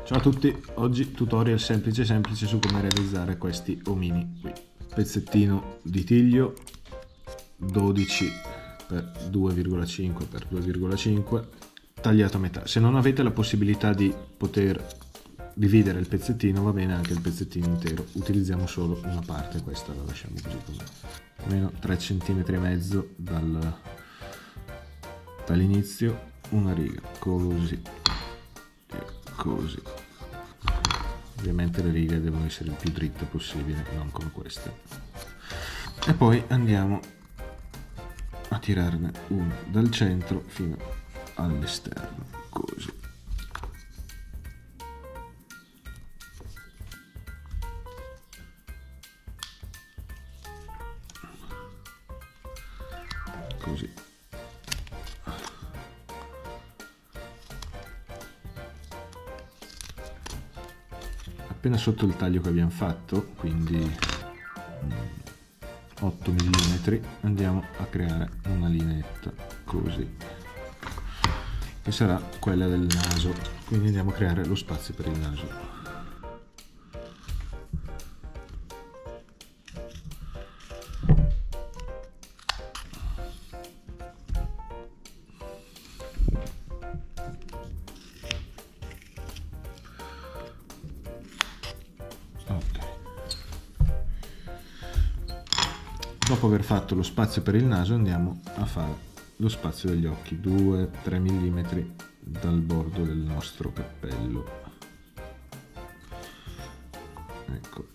Ciao a tutti, oggi tutorial semplice su come realizzare questi omini qui. Pezzettino di tiglio 12 x 2,5 x 2,5 tagliato a metà. Se non avete la possibilità di poter dividere il pezzettino, va bene anche il pezzettino intero, utilizziamo solo una parte, questa la lasciamo così com'è. Almeno 3,5 cm dall'inizio, una riga così e così. Ovviamente le righe devono essere il più dritte possibile, non come queste. E poi andiamo a tirarne una dal centro fino all'esterno, così. Così. Appena sotto il taglio che abbiamo fatto, quindi 8 mm, andiamo a creare una lineetta così, che sarà quella del naso, quindi andiamo a creare lo spazio per il naso. Dopo aver fatto lo spazio per il naso andiamo a fare lo spazio degli occhi, 2-3 mm dal bordo del nostro cappello. Ecco.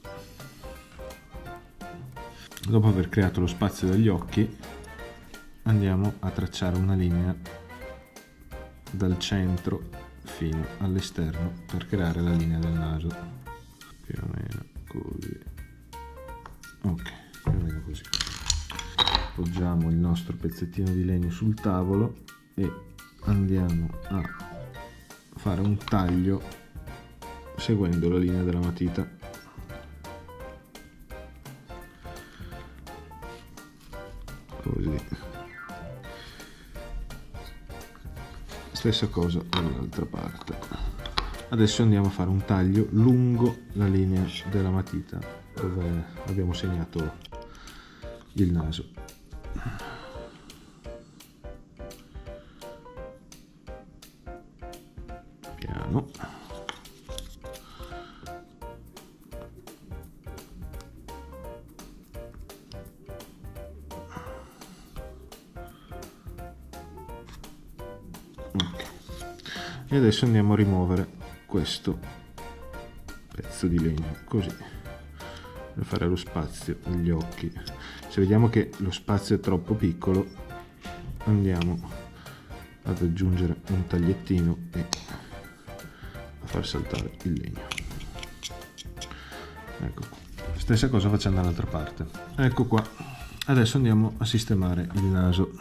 Dopo aver creato lo spazio degli occhi andiamo a tracciare una linea dal centro fino all'esterno per creare la linea del naso, più o meno così. Ok, più o meno così. Appoggiamo il nostro pezzettino di legno sul tavolo e andiamo a fare un taglio seguendo la linea della matita. Così. Stessa cosa dall'altra parte. Adesso andiamo a fare un taglio lungo la linea della matita dove abbiamo segnato il naso. Piano. Ok. E adesso andiamo a rimuovere questo pezzo di legno così per fare lo spazio degli occhi. Se vediamo che lo spazio è troppo piccolo andiamo ad aggiungere un tagliettino e a far saltare il legno. Ecco, stessa cosa facciamo dall'altra parte. Ecco qua, adesso andiamo a sistemare il naso.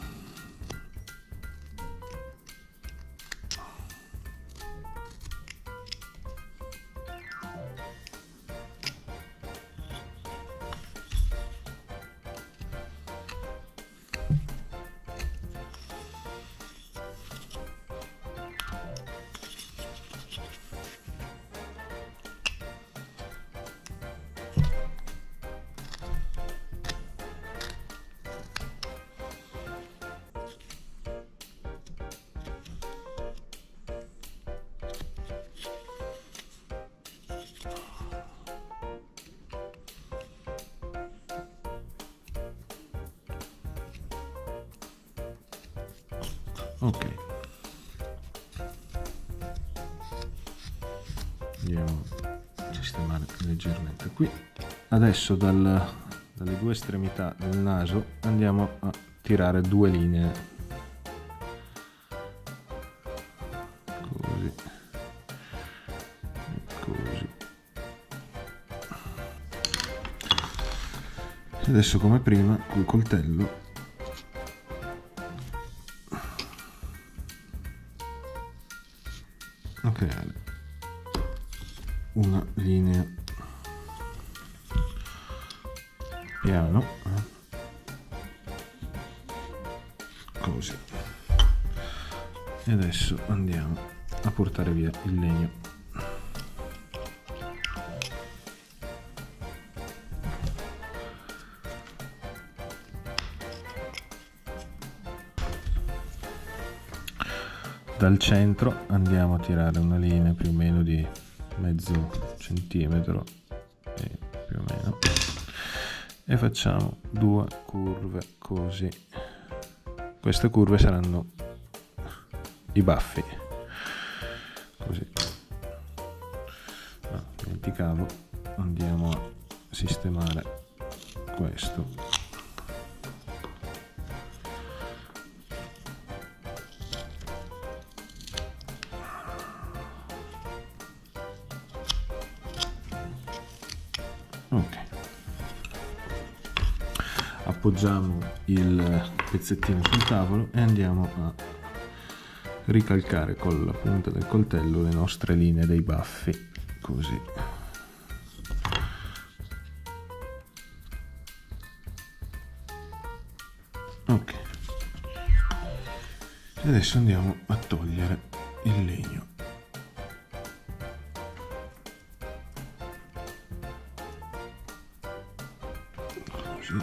Ok, andiamo a sistemare leggermente qui. Adesso dalle due estremità del naso andiamo a tirare due linee così e così. Adesso come prima col coltello a creare una linea piano così, e adesso andiamo a portare via il legno. Dal centro andiamo a tirare una linea più o meno di mezzo centimetro, più o meno, e facciamo 2 curve così. Queste curve saranno i baffi, così. No, dimenticavo, andiamo a sistemare questo. Ok, appoggiamo il pezzettino sul tavolo e andiamo a ricalcare con la punta del coltello le nostre linee dei baffi, così. Ok, e adesso andiamo a togliere il legno. Così.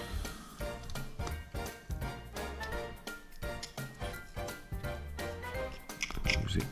Così.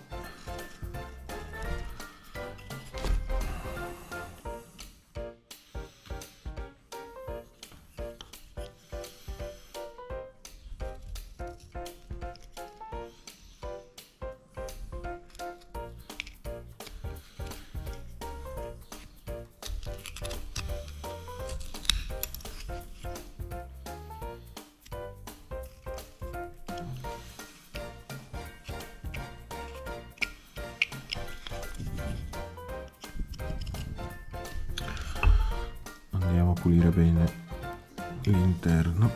Andiamo a pulire bene l'interno.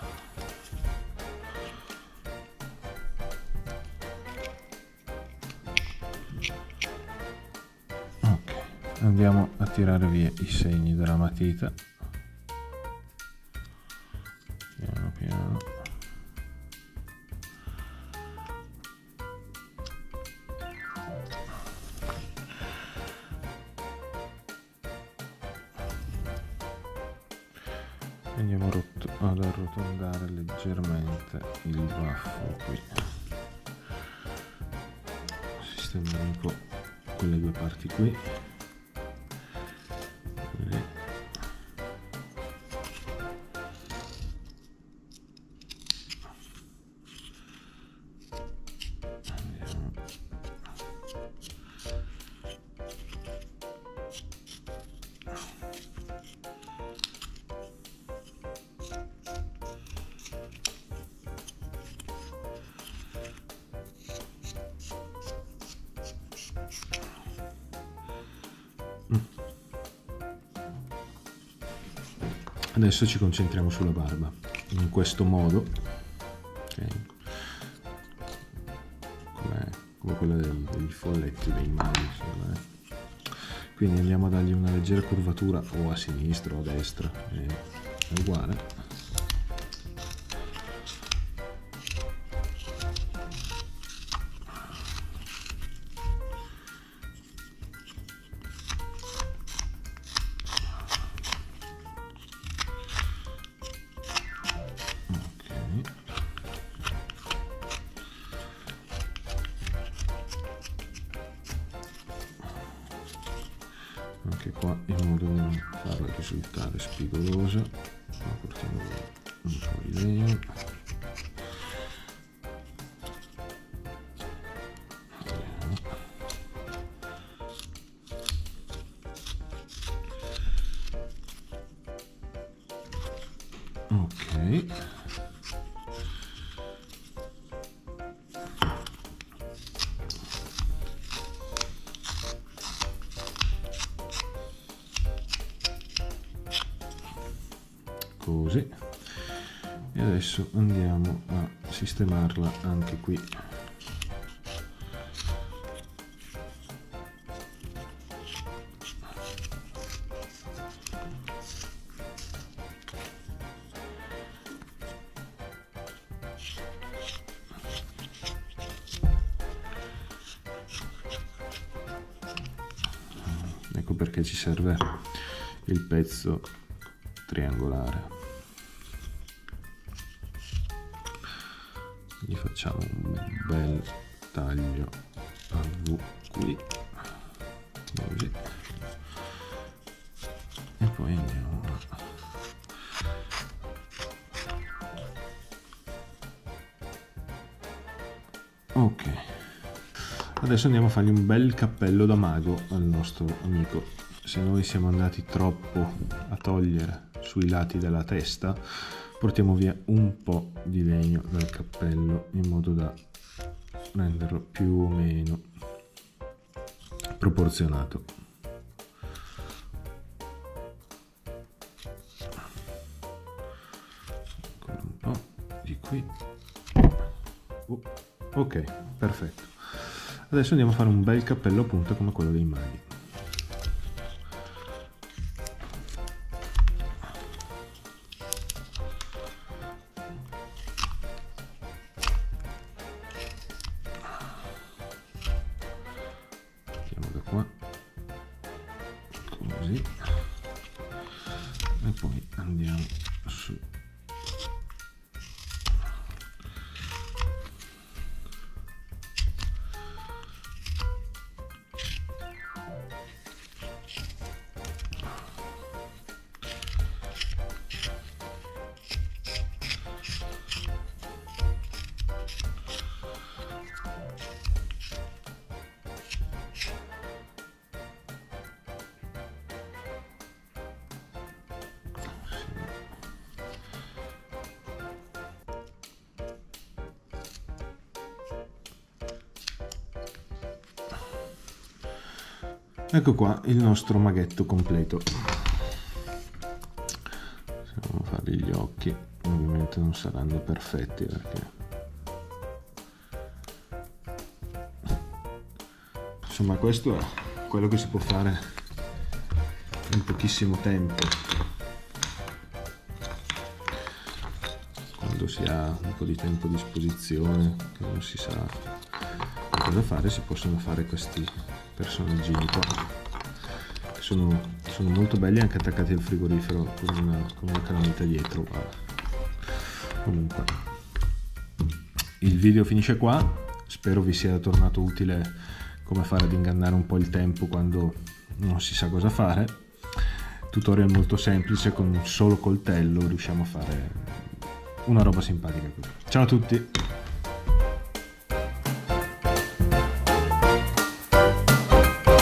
Ok, andiamo a tirare via i segni della matita, piano piano. Andiamo ad arrotondare leggermente il baffo qui, sistemiamo un po' quelle due parti qui, così. Andiamo. Adesso ci concentriamo sulla barba, in questo modo, okay. Come quella dei folletti dei mali, insomma. Quindi andiamo a dargli una leggera curvatura o a sinistra o a destra, è uguale. Anche qua, in modo da non farla risultare spigolosa, portiamo un po' di legno. Ok. Così, e adesso andiamo a sistemarla anche qui. Ecco perché ci serve il pezzo triangolare. Gli facciamo un bel taglio a V qui, così, e poi andiamo a ok. Adesso andiamo a fargli un bel cappello da mago al nostro amico. Se noi siamo andati troppo a togliere sui lati della testa, portiamo via un po' di legno dal cappello in modo da renderlo più o meno proporzionato. Ancora un po' di qui. Ok, perfetto. Adesso andiamo a fare un bel cappello a punta come quello dei maghi. Partiamo da qua, così, e poi andiamo su. Ecco qua il nostro maghetto completo. Se andiamo a fare gli occhi, ovviamente non saranno perfetti perché insomma questo è quello che si può fare in pochissimo tempo. Quando si ha un po' di tempo a disposizione, che non si sa cosa fare, si possono fare questi personaggini qua, che sono molto belli, anche attaccati al frigorifero con una calamita dietro. Comunque il video finisce qua, spero vi sia tornato utile come fare ad ingannare un po' il tempo quando non si sa cosa fare. Tutorial molto semplice, con un solo coltello riusciamo a fare una roba simpatica così. Ciao a tutti!